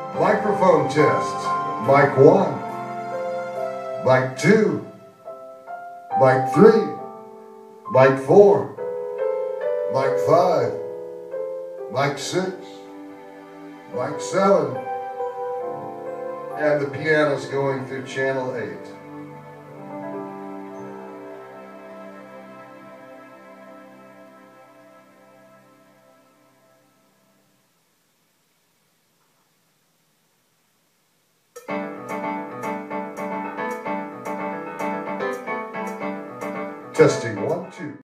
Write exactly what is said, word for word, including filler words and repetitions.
Microphone test. Mic one. Mic two. Mic three. Mic four. Mic five. Mic six. Mic seven. And the piano's going through channel eight. Testing